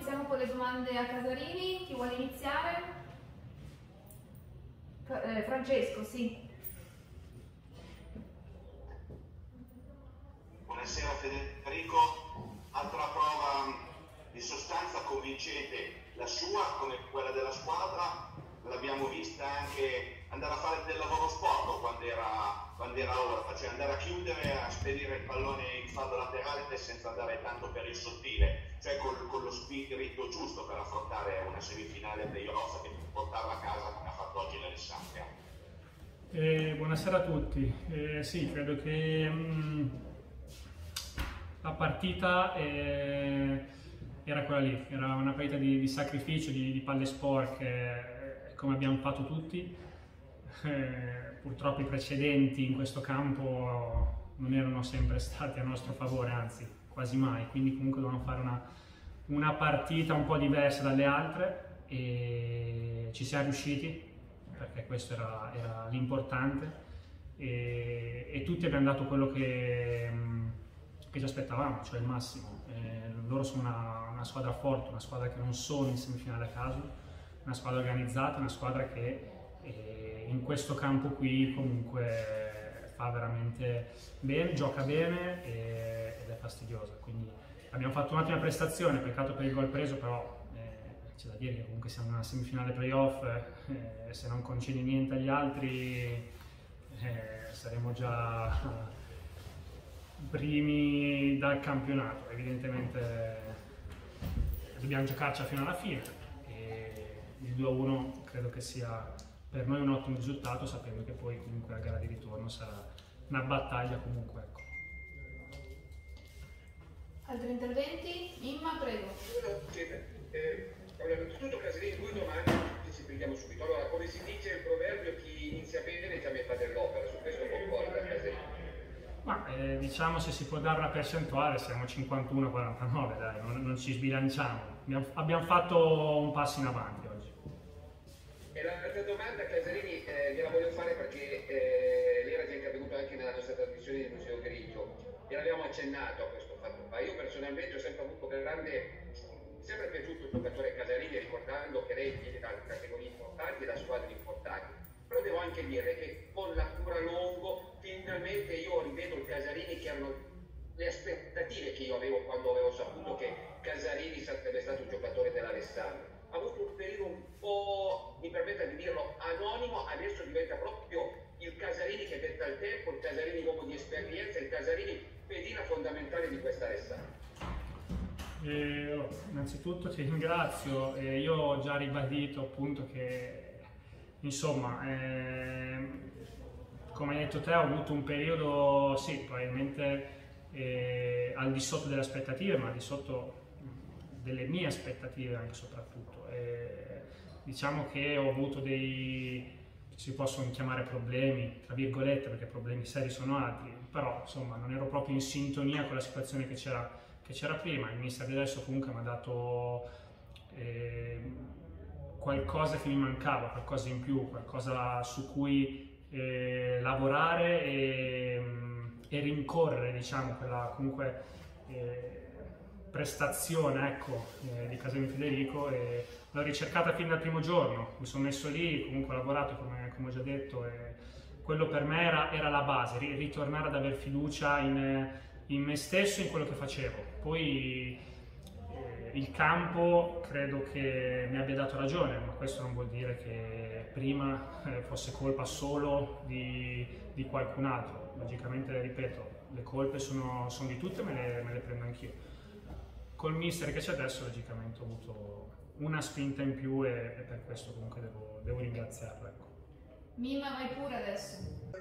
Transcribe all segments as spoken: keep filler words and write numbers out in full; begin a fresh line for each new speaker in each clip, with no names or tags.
iniziamo con le domande a Casarini. Chi vuole iniziare? Eh, Francesco, sì.
Buonasera Federico, altra prova di sostanza convincente, la sua come quella della squadra. L'abbiamo vista anche andare a fare del lavoro sporco quando era, quando era ora, cioè andare a chiudere, a spedire il pallone in fallo laterale senza andare tanto per il sottile, cioè con, con lo spirito giusto per affrontare una semifinale playoff che portarla a casa come ha fatto oggi l'Alessandria.
Eh, buonasera a tutti. Eh, sì, credo che mh, la partita eh, era quella lì, era una partita di, di sacrificio, di, di palle sporche, come abbiamo fatto tutti. Eh, purtroppo i precedenti in questo campo non erano sempre stati a nostro favore, anzi quasi mai, quindi comunque dovevano fare una, una partita un po' diversa dalle altre e ci siamo riusciti, perché questo era, era l'importante, e, e tutti abbiamo dato quello che, che ci aspettavamo, cioè il massimo. Eh, loro sono una, una squadra forte, una squadra che non sono in semifinale a caso, una squadra organizzata, una squadra che eh, in questo campo qui comunque fa veramente bene, gioca bene e, ed è fastidiosa. Quindi abbiamo fatto un'ottima prestazione, peccato per il gol preso, però eh, c'è da dire che comunque siamo in una semifinale playoff, eh, se non concedi niente agli altri eh, saremo già primi dal campionato. Evidentemente dobbiamo giocarci fino alla fine. Il due a uno credo che sia per noi un ottimo risultato, sapendo che poi comunque la gara di ritorno sarà una battaglia comunque. Ecco.
Altri interventi? Imma, prego.
Eh, allora, innanzitutto Casarini, due domande, ci si prendiamo subito. Allora, come si dice il proverbio, chi inizia bene già metà dell'opera, su questo concorda Casarini?
Ma eh, diciamo, se si può dare una percentuale siamo cinquantuno a quarantanove, dai, non, non ci sbilanciamo. Abbiamo, abbiamo fatto un passo in avanti oggi.
E l'altra domanda, Casarini, eh, gliela voglio fare perché eh, lei era già intervenuto anche nella nostra trasmissione di Museo Grigio e l'abbiamo accennato a questo fatto qua. Io personalmente ho sempre avuto grande, mi è sempre piaciuto il giocatore Casarini, ricordando che lei viene da categorie importanti e da squadre importanti. Però devo anche dire che con la cura Longo finalmente io rivedo il Casarini che erano le aspettative che io avevo quando avevo saputo che Casarini sarebbe stato un giocatore dell'Alessandria. Ha avuto un periodo un po', mi permetta di dirlo, anonimo, adesso diventa proprio il Casarini che detta il tempo, il Casarini uomo di esperienza, il Casarini pedina fondamentale di questa Alessandria.
Eh, innanzitutto ti ringrazio, eh, io ho già ribadito appunto che insomma eh, come hai detto te ho avuto un periodo, sì, probabilmente eh, al di sotto delle aspettative, ma al di sotto delle mie aspettative anche soprattutto. E diciamo che ho avuto dei, si possono chiamare problemi, tra virgolette, perché problemi seri sono altri, però insomma non ero proprio in sintonia con la situazione che c'era che c'era prima. Il mister di adesso comunque mi ha dato eh, qualcosa che mi mancava, qualcosa in più, qualcosa su cui eh, lavorare e, e rincorrere, diciamo, quella comunque eh, prestazione, ecco, eh, di Casarini Federico, e l'ho ricercata fin dal primo giorno. Mi sono messo lì, comunque ho lavorato come, come ho già detto, e quello per me era, era la base, ritornare ad aver fiducia in, in me stesso e in quello che facevo. Poi eh, il campo credo che mi abbia dato ragione, ma questo non vuol dire che prima eh, fosse colpa solo di, di qualcun altro. Logicamente, ripeto, le colpe sono, sono di tutte, me le, me le prendo anch'io. Col mister che c'è adesso, logicamente ho avuto una spinta in più e, e per questo comunque devo, devo ringraziarlo. Ecco.
Mimma, vai pure adesso.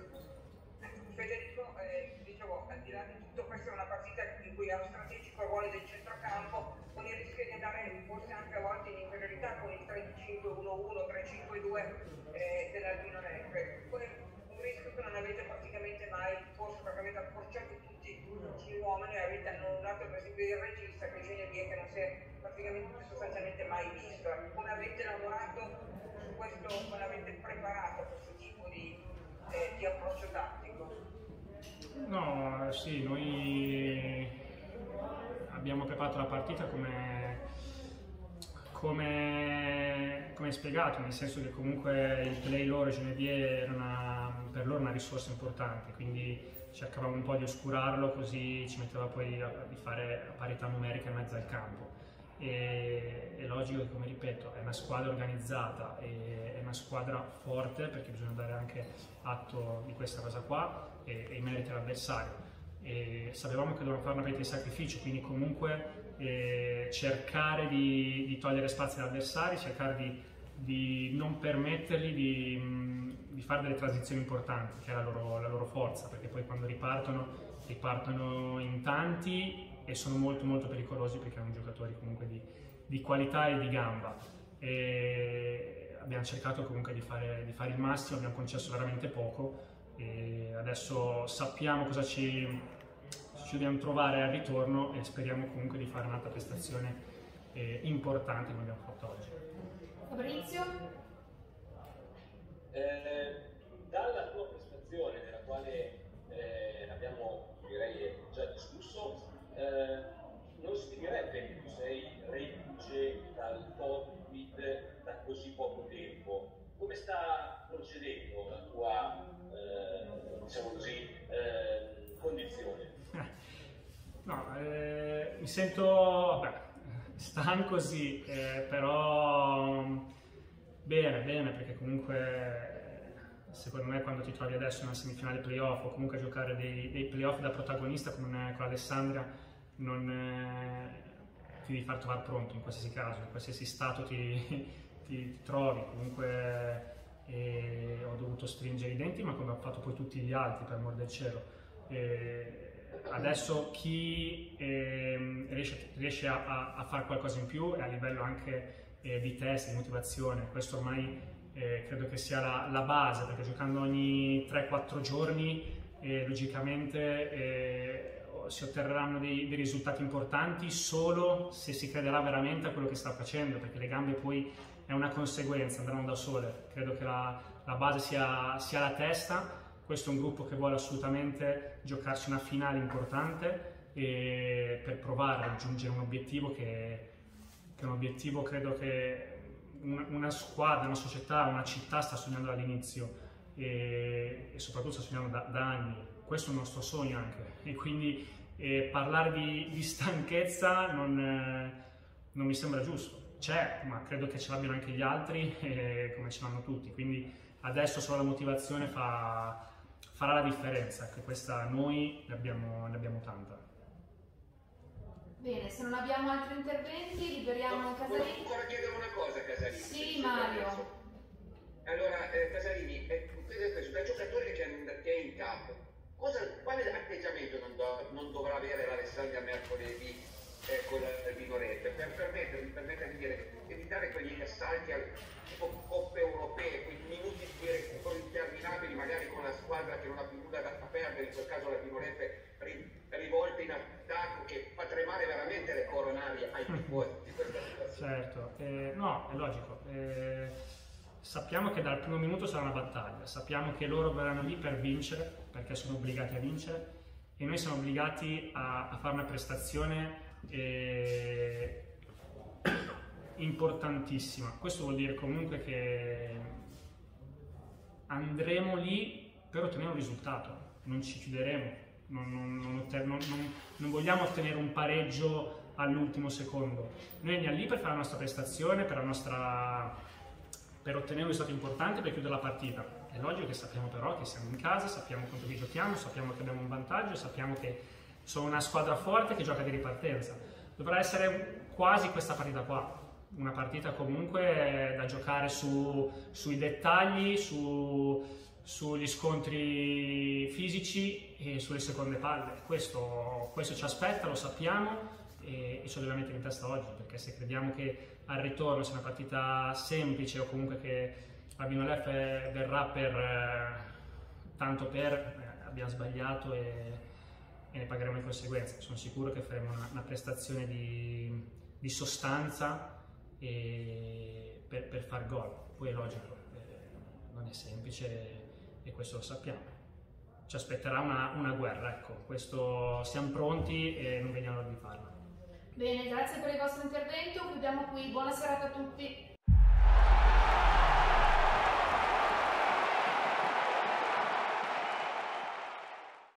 Federico, eh, dicevo, al di là di tutto, questa è una partita in cui ha lo strategico ruolo del centrocampo, con il rischio di andare forse anche a volte in inferiorità con il tre cinque uno uno, tre cinque due eh, dell'Albino Negre. Un rischio che non avete praticamente mai posto, perché avete accorciato tutti gli uomini e avete annullato per esempio il regista, che bisogna dire che non si è praticamente sostanzialmente mai visto. Come avete lavorato su questo, come avete preparato questo tipo di, eh, di approccio tattico?
No, sì, noi abbiamo preparato la partita come, come, come spiegato, nel senso che comunque il play loro Genevieve era una, per loro una risorsa importante, quindi cercavamo un po' di oscurarlo, così ci metteva poi a, a fare a parità numerica in mezzo al campo. E, è logico che, come ripeto, è una squadra organizzata, e, è una squadra forte, perché bisogna dare anche atto di questa cosa qua e, e i meriti all'avversario. E sapevamo che dovevamo fare una partita di sacrificio, quindi comunque eh, cercare di, di togliere spazio agli avversari, cercare di, di non permettergli di, mh, di fare delle transizioni importanti, che è la loro, la loro forza, perché poi quando ripartono, ripartono in tanti e sono molto molto pericolosi, perché hanno giocatori comunque di, di qualità e di gamba. E abbiamo cercato comunque di fare, di fare il massimo, abbiamo concesso veramente poco, e adesso sappiamo cosa ci, ci dobbiamo trovare al ritorno, e speriamo comunque di fare un'altra prestazione eh, importante come abbiamo fatto oggi.
Fabrizio?
Eh, dalla tua prestazione, della quale eh, abbiamo, direi, già discusso, eh, non si direbbe che tu sei reduce dal Covid da così poco tempo. Come sta procedendo la tua, eh, diciamo così, eh, condizione?
No, eh, mi sento, vabbè, stanco sì, eh, però bene, bene, perché comunque secondo me quando ti trovi adesso in una semifinale playoff, o comunque a giocare dei, dei playoff da protagonista come con Alessandria, non eh, ti devi far trovare pronto in qualsiasi caso, in qualsiasi stato ti, ti, ti trovi. Comunque eh, ho dovuto stringere i denti, ma come ho fatto poi tutti gli altri, per amor del cielo. Eh, adesso chi eh, riesce, riesce a, a, a fare qualcosa in più, e a livello anche eh, di testa, di motivazione, questo ormai eh, credo che sia la, la base, perché giocando ogni tre quattro giorni eh, logicamente eh, si otterranno dei, dei risultati importanti solo se si crederà veramente a quello che sta facendo, perché le gambe poi è una conseguenza, andranno da sole. Credo che la, la base sia, sia la testa. Questo è un gruppo che vuole assolutamente giocarsi una finale importante, e per provare a raggiungere un obiettivo che, che è un obiettivo, credo che una, una squadra, una società, una città sta sognando dall'inizio, e, e soprattutto sta sognando da, da anni. Questo è il nostro sogno anche, e quindi eh, parlare di, di stanchezza non, eh, non mi sembra giusto. C'è, ma credo che ce l'abbiano anche gli altri, eh, come ce l'hanno tutti, quindi adesso solo la motivazione fa, farà la differenza, che questa noi ne abbiamo, ne abbiamo tanta.
Bene, se non abbiamo altri interventi liberiamo
No,
Casarini.
volevo ancora chiedere una cosa, Casarini.
Sì, Mario.
Allora, eh, Casarini, eh, questo da giocatore che è, che è in campo, cosa, quale atteggiamento non, do, non dovrà avere l'Alessandria mercoledì eh, con l'Albino Rete, per permettermi, permettermi di dire, evitare quegli assalti al tipo coppe europee, quei minuti di recupero interminabili, magari con la squadra che non ha più nulla da perdere, in quel caso l'Albino Rete rivolta in attacco, che fa tremare veramente le coronarie ai tifosi di questa situazione.
Certo, eh, no, è logico. Eh, sappiamo che dal primo minuto sarà una battaglia, sappiamo che loro verranno lì per vincere, perché sono obbligati a vincere, e noi siamo obbligati a, a fare una prestazione eh, importantissima. Questo vuol dire comunque che andremo lì per ottenere un risultato, non ci chiuderemo, non, non, non, otten- non, non, non vogliamo ottenere un pareggio all'ultimo secondo. Noi andiamo lì per fare la nostra prestazione, per, la nostra, per ottenere un risultato importante, per chiudere la partita. È logico che sappiamo però che siamo in casa, sappiamo contro chi giochiamo, sappiamo che abbiamo un vantaggio, sappiamo che sono una squadra forte che gioca di ripartenza. Dovrà essere quasi questa partita qua, una partita comunque da giocare su, sui dettagli, su, sugli scontri fisici e sulle seconde palle. Questo, questo ci aspetta, lo sappiamo, e, e ce lo dobbiamo mettere in testa oggi, perché se crediamo che al ritorno sia una partita semplice, o comunque che Albino Leffe verrà per eh, tanto per, eh, abbiamo sbagliato, e, e ne pagheremo le conseguenze. Sono sicuro che faremo una, una prestazione di, di sostanza e per, per far gol. Poi è logico, eh, non è semplice, e questo lo sappiamo. Ci aspetterà una, una guerra, ecco, questo, siamo pronti e non vediamo l'ora di farla.
Bene, grazie per il vostro intervento, chiudiamo qui, buona serata a tutti.